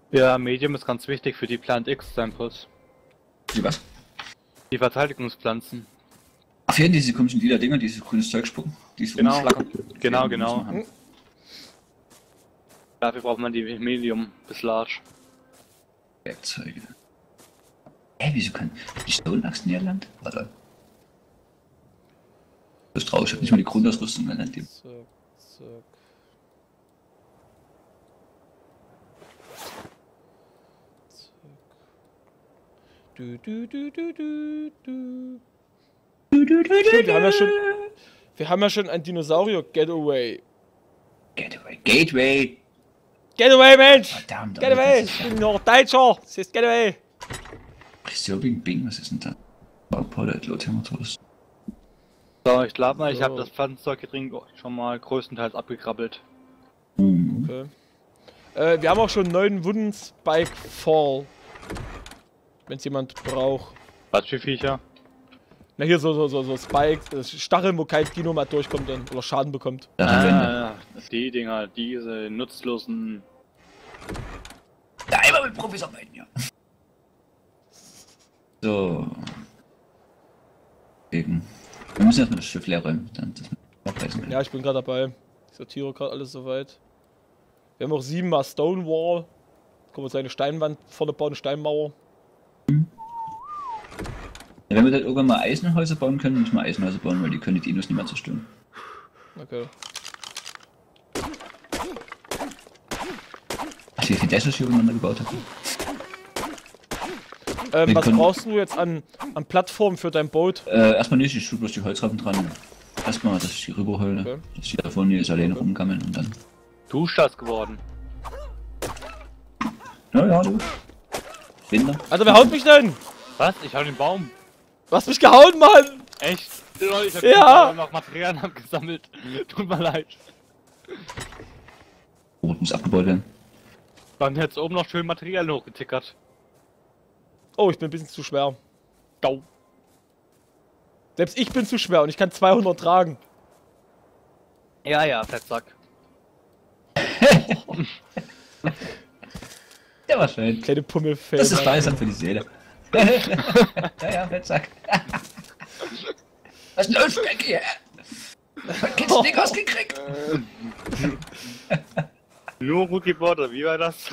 Ja, Medium ist ganz wichtig für die Plant X-Samples. Die was? Die Verteidigungspflanzen. Ach ja, diese komischen lila Dinger, dieses grünes Zeug spucken. Dieses Genau. Rumflackern. Genau, Die muss man genau. haben. Dafür braucht man die Medium bis Large. Werkzeuge. Wieso kann die Stone-Axt in ihr Land? Warte. Das ist traurig, ich hab nicht mal die Grundausrüstung genannt. Zack, zack. Du, du, du, du, du, du. Stimmt, wir haben ja schon ein Dinosaurier-Getaway. Getaway. Gateway! Getaway, Mensch! Verdammt, Getaway! Ich bin noch Deutscher! Das ist Getaway! Preserving Bing, was ist denn da? Baupowder, Lothimotos. So, ich glaube mal, ich So. habe das Pflanzenzeug schon mal größtenteils abgekrabbelt. Mhm. Okay. Wir haben auch schon einen neuen Wooden Spike Fall. Wenn es jemand braucht. Was für Viecher? Na hier so Spikes, Stacheln, wo kein Dino mal durchkommt dann, oder Schaden bekommt. Die Dinger, diese nutzlosen. Da immer mit Profis arbeiten, ja. So. Wir müssen erstmal das Schiff leer räumen, dann das abreißen können. Ja, ich bin gerade dabei. Ich sortiere gerade alles soweit. Wir haben auch 7 mal Stonewall. Können wir uns eine Steinwand vorne bauen, eine Steinmauer. Ja, wenn wir dann irgendwann mal Eisenhäuser bauen können, müssen wir Eisenhäuser bauen, weil die können die Dinos nicht mehr zerstören. Okay. Ach, wie viel das ich hier übereinander gebaut habe. Was können- brauchst du jetzt an Plattformen für dein Boot? Erstmal nicht, ich tue bloß die Holzrappen dran. Erstmal, dass ich die rüberhole, Okay. dass die da vorne jetzt alleine rumgammeln und dann. Du das geworden. Ja, du. Winter. Also wer haut mich denn? Was? Ich hau den Baum. Du hast mich gehauen, Mann! Echt? Lol, ich hab Ja. noch Materialien abgesammelt. Tut mir leid. Oh, muss abgebaut werden. Dann jetzt oben noch schön Materialien hochgetickert. Oh, ich bin ein bisschen zu schwer. Gau. Selbst ich bin zu schwer und ich kann 200 tragen. Ja, Fettsack. Der war schön. Kleine Pummelfell. Das ist balsam für die Seele. Ja, Fettsack. Was ist denn los, Becky? Mein Kind nicht ausgekriegt. Nur Rookie Border, wie war das?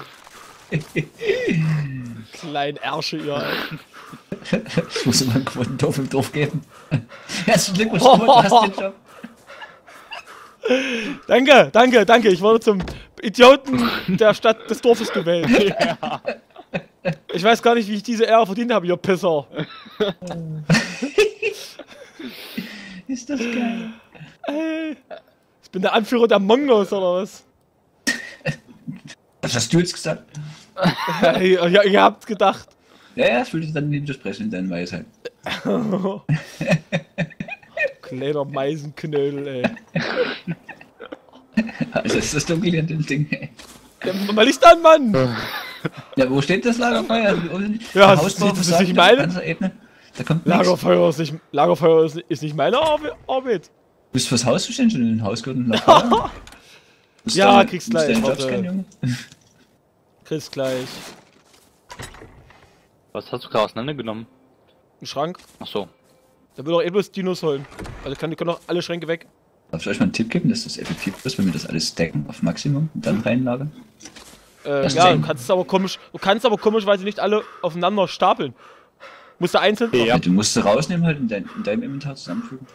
Kleinen Ärsche, ihr. Ich muss immer einen Quotendorf im Dorf geben. Herzlichen Glückwunsch, du hast den Job. Danke. Ich wurde zum Idioten der Stadt des Dorfes gewählt. Ja. Ich weiß gar nicht, wie ich diese Ehre verdient habe, ihr Pisser. Ist das geil. Ey. Ich bin der Anführer der Mongos, oder was? Was hast du jetzt gesagt? Ja, ihr habt gedacht. Ja, ich will dann nicht widersprechen in deiner Weisheit. Kleiner Meisenknödel, ey. Also ist das dunkel in dem Ding, ey. Ja, mal Licht an, Mann! Ja, wo steht das Lagerfeuer? Ja, Der das Hausbau ist versagt nicht auf meine- ganzer Ebene. Da kommt nichts. Lagerfeuer ist nicht meine Arbeit. Du bist fürs Haus zuständig und in den Hausgürtel nach vorne. Ja, kriegst gleich, Deinen Job warte. kennen, Junge. Kriegst gleich. Was hast du gerade auseinandergenommen? Ein Schrank. Ach so. Da will doch eh bloß Dinos holen. Also können doch alle Schränke weg. Darf ich euch mal einen Tipp geben, dass das effektiv ist, wenn wir das alles stacken auf Maximum und dann reinlagern? Das Ja, ist du kannst aber komischerweise nicht alle aufeinander stapeln. Musst du einzeln. Ja. Du musst sie rausnehmen halt in deinem Inventar zusammenfügen.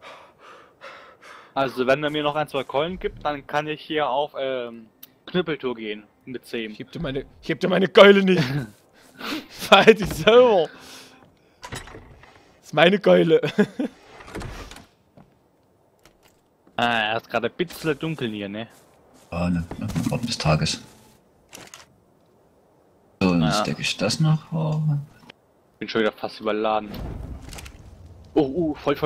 Also wenn er mir noch 1, 2 Keulen gibt, dann kann ich hier auf Knüppeltour gehen. Mit 10. Ich heb dir meine Keule nicht. Verhalt dich selber. Das ist meine Keule. Er ist gerade ein bisschen dunkel hier, ne? Oh, ne, noch Ort des Tages. So, dann stecke ich das noch. Oh. Bin schon wieder fast überladen. Oh, voll.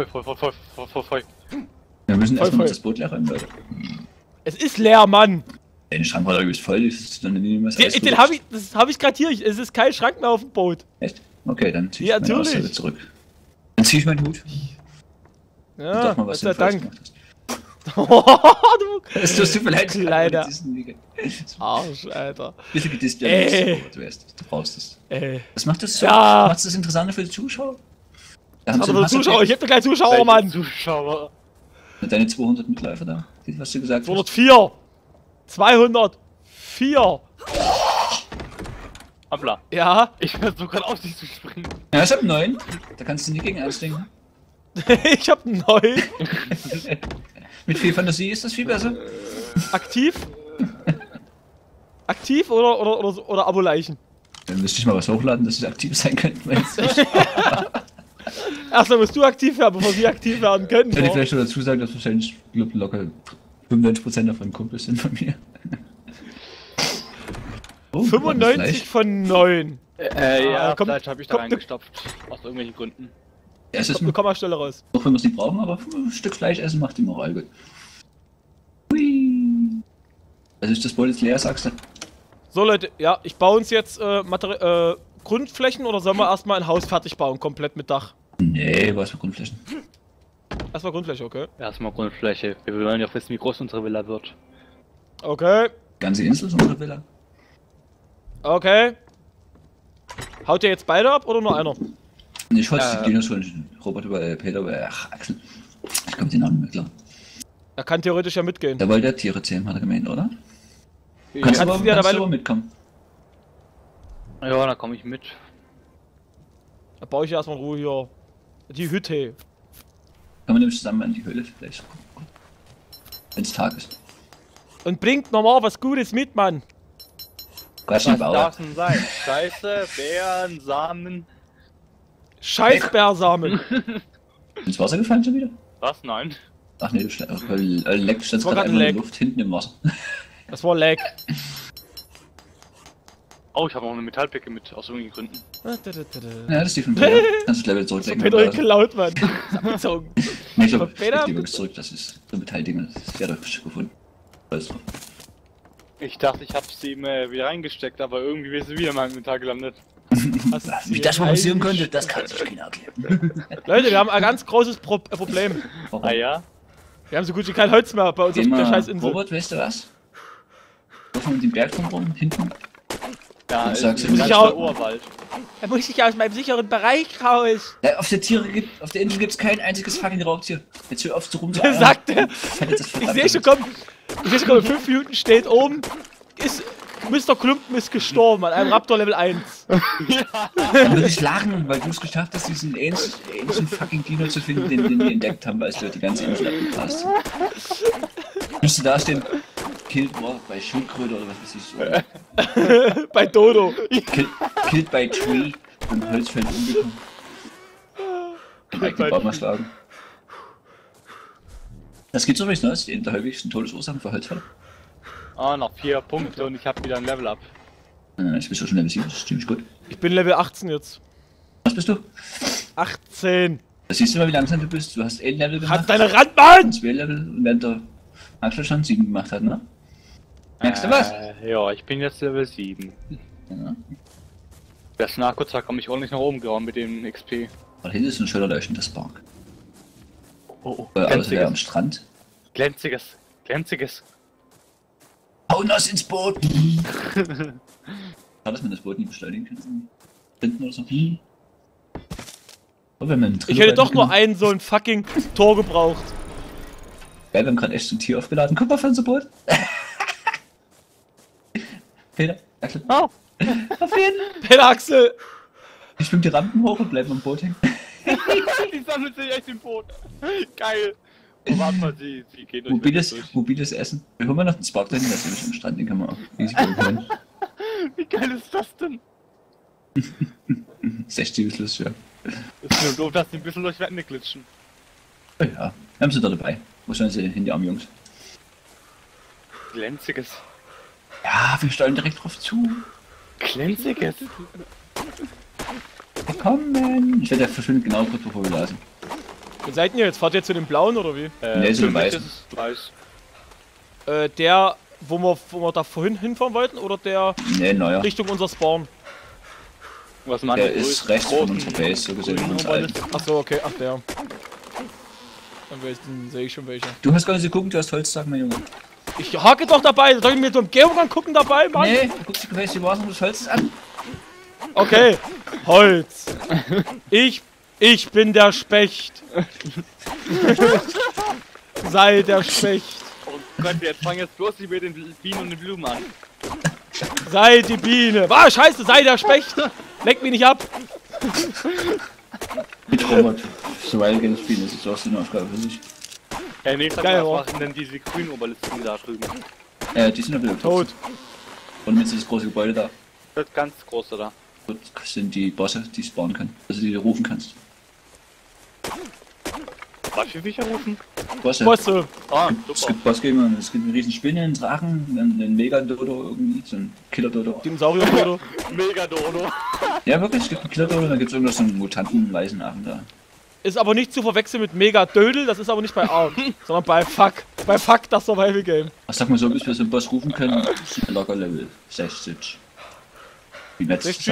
Wir müssen Voll, erstmal voll. das Boot leer räumen, Leute. Es ist leer, Mann. Der Schrank war da übelst voll, das ist dann nicht mehr Den hab ich gerade hier. Es ist kein Schrank mehr auf dem Boot. Echt? Okay, dann zieh ich Ja, meine natürlich. Aussage zurück. Dann zieh ich meinen Hut. Ja, Sag mal, Gott was sei du falsch Dank. gemacht hast. Du Es tut mir leid, Kleiner diesen Arsch, Alter. bisschen gedisst, Ey. du brauchst es. Ey. Was macht das so? Ja. Macht das interessanter für die Zuschauer? Da haben Aber sie für einen Zuschauer, ich hab doch keinen Zuschauer, Welche Mann. Zuschauer. Deine 200 Mitläufer da, was du gesagt hast. 204. 204. Hoppla. Ja. Ich versuche gerade auf dich zu springen. Ja, ich hab 9. Da kannst du nie gegen anstrengen. Ich hab 9. Mit viel Fantasie ist das viel besser. Aktiv? Aktiv oder Abo-Leichen? Dann müsste ich mal was hochladen, dass ich aktiv sein könnte. Erstmal musst du aktiv werden, bevor sie aktiv werden können. Ich könnte boah. vielleicht schon dazu sagen, dass wahrscheinlich locker 95% davon Kumpels sind von mir. Oh, 95 von 9. Ja, komm, vielleicht habe ich da komm, reingestopft. Aus irgendwelchen Gründen. Ja, es ist Kommt eine Kommastelle raus. auch wenn wir es nicht brauchen, aber ein Stück Fleisch essen macht die Moral gut. Hui. Also ist das Boot jetzt leer, sagst du? So Leute, ja, ich baue uns jetzt Grundflächen oder sollen wir erstmal ein Haus fertig bauen, komplett mit Dach? Nee, was für Grundflächen. Erstmal Grundfläche, okay? Erstmal Grundfläche. Wir wollen ja auch wissen, wie groß unsere Villa wird. Okay, Ganze Insel ist unsere Villa. okay. Haut ihr jetzt beide ab oder nur einer? Ich wollte die Dinos von Robert über Peter über Axel. Ich komme den Namen nicht mehr klar. Er kann theoretisch ja mitgehen. Da wollte er Tiere zähmen, hat er gemeint, oder? Ja, Kannst du kannst aber, du ja kannst dabei- du aber mitkommen. ja, da komme ich mit. Da baue ich erstmal in Ruhe hier die Hütte. Kann man nämlich zusammen an die Höhle vielleicht. Wenn es Tag ist. Und bringt nochmal was Gutes mit, Mann. Quatsch, Was nicht Bauer. darf denn sein? Scheiße, Beeren, Samen. Scheiß-Bärsamen. Ins Wasser gefallen schon wieder? Was? Nein. Ach nee, du leckst jetzt war gerade grad ein einmal in Leck. der Luft hinten im Wasser. Das war Lag. Oh, ich habe auch eine Metallpicke mit, aus irgendwelchen Gründen. Ja, das ist die von Peter. Kannst du das Level zurücklegen. Peter geklaut, Mann. Abgezogen. Nee, ich glaube, Von Peter? die wirklich zurück, das ist so Metallding, das wäre doch schon gefunden. Weißt du. Ich dachte, ich habe sie wieder reingesteckt, aber irgendwie ist sie wieder in meinem Inventar gelandet. Wie das mal passieren konnte, das kann sich keiner erklären. Leute, wir haben ein ganz großes Problem. Warum? Ah ja? Wir haben so gut wie kein Holz mehr bei uns auf Geh der mal, Scheißinsel. Robert, weißt du was? Laufen wir mit dem Berg drum rum, hinten. Ja, Du ist sagst, ein muss ganz ich auch- der Urwald. Da muss ich aus meinem sicheren Bereich raus. Ja, auf der Insel gibt es kein einziges fucking Raubtier. Jetzt hör auf zu rum. Sagt er. Ich Ich sehe schon, in 5 Minuten steht oben, ist Mr. Klumpen ist gestorben an einem Raptor Level 1. Dann würde ich lachen, weil du es geschafft hast, diesen ähnlichen fucking Dino zu finden, den wir entdeckt haben, als wir die ganze Insel abgegrast haben. Müsste da stehen, killed bei Schildkröte oder was weiß ich. Bei Dodo. Killed by Tree und Holzfällen umgekommen. Eigenen Baum erschlagen. Das gibt's übrigens noch, die der häufigsten Todesursachen für Holzfäller. Ah, noch 4 Punkte und ich habe wieder ein Level up. Ich bin schon Level 7, das ist ziemlich gut. Ich bin Level 18 jetzt. Was bist du? 18. Da siehst du mal, wie langsam du bist. Du hast 1 Level gemacht. Hat deine Randmann! 2 Level und während der Axel schon 7 gemacht hat, ne? Merkst du was? Ja, ich bin jetzt Level 7. Ja. Das Narkozak komme ich ordentlich nach oben gehauen mit dem XP. Und hinten ist ein schöner leuchtender Spark. Oh, Also der am Strand. Glänziges. Glänziges. Hau das ins Boot! Schade, dass man das Boot nicht beschleunigen kann. Hinten oder so. Oh, wenn man Ich hätte doch nur ein so ein fucking Tor gebraucht. Geil, wir haben gerade echt so ein Tier aufgeladen. Guck mal für unser Boot. Peter, Axel. Oh, Auf jeden. Peter Axel! Ich schwimm die Rampen hoch und bleib am Boot hängen. die sammelt sich echt im Boot. Geil. Oh, warte mal, sie geht durch. Mobiles Essen. Wir holen mal noch einen Spark dahin, das ist nämlich am Strand, den kann man auch easy holen. Wie geil ist das denn? 60 ist lustig, ja. Ist nur doof, dass die ein bisschen durch Wände glitschen. Oh ja, wir haben sie da dabei. Wo sollen sie hin, die armen Jungs? Glänziges. Ja, wir steuern direkt drauf zu. Glänziges? Willkommen! Ich werde ja verschwindet genau kurz bevor wir lasen. Wo seid ihr jetzt? Fahrt ihr zu den Blauen oder wie? Nee, so für mich weiß. ist es weiß. Der, wo wir da vorhin hinfahren wollten oder der Nee, neuer. Richtung unser Spawn? Was man Der ist rechts von unserer Base, so gesehen, von uns alten. Achso, okay, ach der. Dann sehe ich schon welche. Du hast gar nicht geguckt, du hast Holzsack, mein Junge. Ich hake doch dabei, soll ich mir zum Umgebung angucken dabei, Mann? Nee, du guckst dir gefälligst die Maßen des Holzes an. Okay, Holz. Ich bin der Specht. Sei der Specht. Oh Gott, jetzt fang jetzt bloß nicht mit den Bienen und den Blumen an. Sei die Biene. Ah, scheiße, sei der Specht. Leck mich nicht ab. Mit Robert. Survival Games spielen, das ist auch so eine Aufgabe für sich. Nächstes Geil, Mal oder? machen denn diese grünen Oberlisten da drüben. Die sind ja wieder Tot. Und mit dieses große Gebäude da. Das ganz große da. Dort sind die Bosse, die spawnen können. Also die du rufen kannst. Was für Viecher rufen? Bosse. Bosse. Ah, Es super. gibt Bossgegner, es gibt einen riesen Spinne, einen Drachen, einen Mega-Dodo irgendwie, so einen Killer-Dodo. Dinosaurier-Foto. Mega Dodo. Ja wirklich, es gibt einen Killer-Dodo, dann gibt es irgendwas so einen mutanten-weißen Affen da. Ist aber nicht zu verwechseln mit Mega Dödel, das ist aber nicht bei Ark, sondern bei Fuck. Bei Fuck, das Survival Game. Ach, sag mal so, bis wir so einen Boss rufen können, ist ein locker Level 60. Wie nett 60.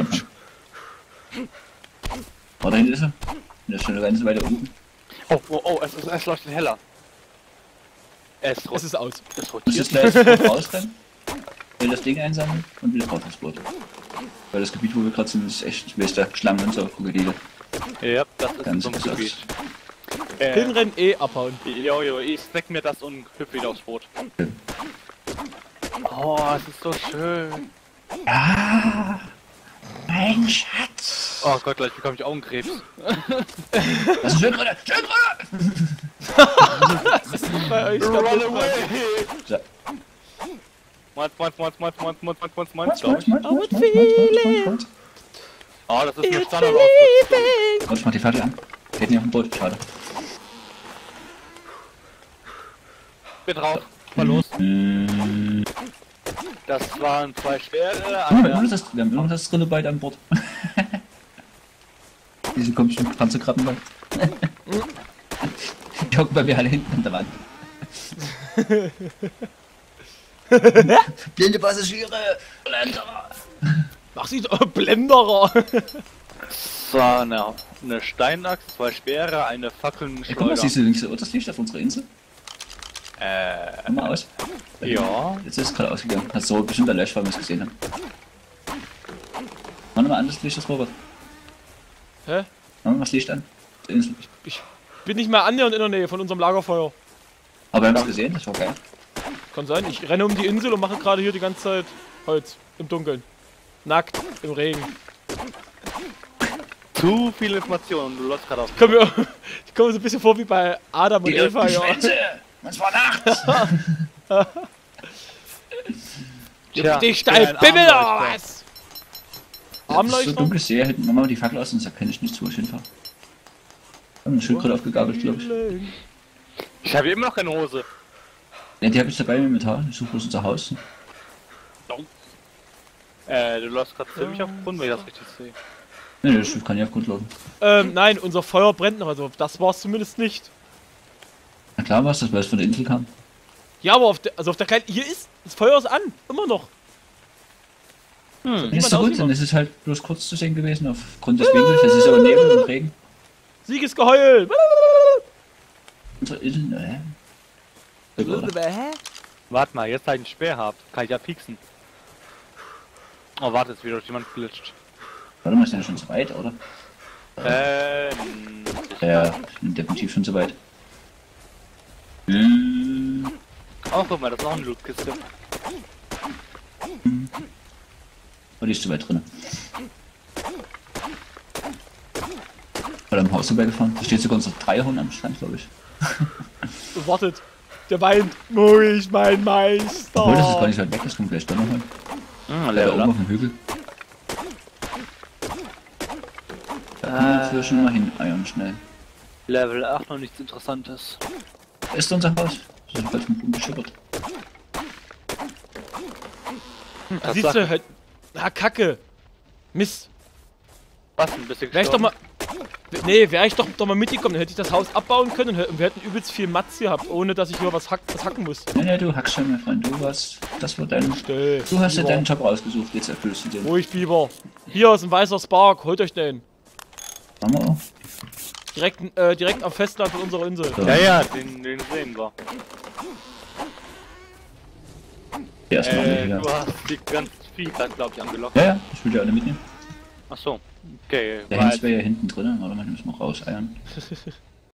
Oh, da hinten ist er. Der ist schon eine ganze Weile unten. Oh, oh, oh, es leuchtet heller. Es Es ist aus. es Du musst rotiert. jetzt gleich rausrennen, will das Ding einsammeln und wieder drauf ins Boot. Weil das Gebiet, wo wir gerade sind, ist echt, weißt du, Schlangen und so, Krokodile. Ja, das ist Ganz so ein exakt. Gebiet. Hinrennen, abhauen. Jo, ich snack mir das und hüpf wieder aufs Boot. Okay. Oh, es ist so schön. Ah, mein Schatz. Oh Gott, gleich bekomme ich Augenkrebs. Das ist Schildkröte, Schildkröte! Bei euch Run kaputt. away! So. Moins, glaub Moins, ich. Moins. Oh, das ist mir Standard ausgerüstet. Moins, mach die Fackel an. Geht nicht auf dem Boot, schade. Bin drauf. Mal los. Das waren 2 schwere, Wir haben immer eine... noch wir haben immer noch das Drillebite an Bord. Diese komischen Panzerkrabben da. Die hocken bei mir alle hinten an der Wand. Blinde Passagiere! Blenderer! Mach sie doch, Blenderer. Das war eine Steinaxt, 2 Speere, eine Fackel, ein Ey, guck mal, Schleuder. siehst du links das Licht auf unserer Insel? Komm mal aus. Ja. Jetzt ist es gerade ausgegangen. Hast du bestimmt erlöscht, weil wir es gesehen haben. Mach nochmal an das Licht, das Robert. Hä? Mach mal das Licht an. Die Insel. Ich bin nicht mehr annähernd in der Nähe von unserem Lagerfeuer. Aber wir haben es gesehen, das war geil. Kann sein, ich renne um die Insel und mache gerade hier die ganze Zeit Holz. Im Dunkeln. Nackt. Im Regen. Zu viele Informationen, du läufst gerade auf. Ich komme so ein bisschen vor wie bei Adam und Die Eva, alten ja. Schwänze! Es war nachts! Tja, Dich steil ein Bimmel oder Armleuchter. was? Das ist so Armleuchter? dunkel, sehe halt mal die Fackel aus, sonst erkenne ich nicht, wo ich hinfahre. Wir haben eine Schildkröte aufgegabelt, glaube ich. Ich habe immer noch keine Hose. Ja, die habe ich dabei im Inventar. Ich suche bloß unser Haus. Du läufst gerade ziemlich auf Grund, wenn ich das richtig sehe. Ne, das Schiff kann ja auf Grund laufen. Nein, unser Feuer brennt noch, also das war es zumindest nicht. Na klar war es das, weil es von der Insel kam. Ja, aber auf der kleinen. Hier ist. Das Feuer ist an. Immer noch. Ist Niemand so gut, ausgemacht. dann ist es halt bloß kurz zu sehen gewesen aufgrund des Winkels. Das ist aber Nebel und Regen. Siegesgeheul. Unsere Insel, naja. Warte mal, jetzt da ich einen Speer habt, kann ich ja pieksen. Oh, warte, jetzt wieder durch jemand glitscht. Warte mal, ist ja schon so weit, oder? Ja, definitiv schon so weit. Oh, guck mal, das ist auch eine Lootkiste. Oh, die ist zu weit drin. Oder am Haus vorbeigefahren. Da steht sogar unser Dreierhund am Strand, glaube ich. Wartet. Der weint. Maurice, mein Meister. Obwohl, das ist gar nicht weit weg, das kommt gleich dann nochmal. Da Level oben up. auf dem Hügel. Da können wir schon mal hin eiern, schnell. Level 8, noch nichts Interessantes. Da ist unser Haus. Das ist bald vom Boden geschippert. Da siehst du halt. Ah, Kacke. Mist. Was, ein bisschen Wär ich doch gestorben? mal. Nee, wäre ich doch mal mitgekommen, dann hätte ich das Haus abbauen können und wir hätten übelst viel Matz gehabt, ohne dass ich hier was hacken muss. Ja, du hackst schon, mein Freund. Du warst. Das war dein. Still. Du hast ja Biber. deinen Job rausgesucht, jetzt erfüllst du den. Ruhig, Biber. Hier ist ein weißer Spark, holt euch den. Machen wir auch. Direkt am Festland von unserer Insel. So. Ja, den sehen wir. Erstmal nicht wieder. Du hast die ganz viel, glaube ich, angelockt. Ja, ich will die alle mitnehmen. Ach so. Okay, Der Hengst wäre ja hinten drin, aber manchmal müssen wir rauseiern.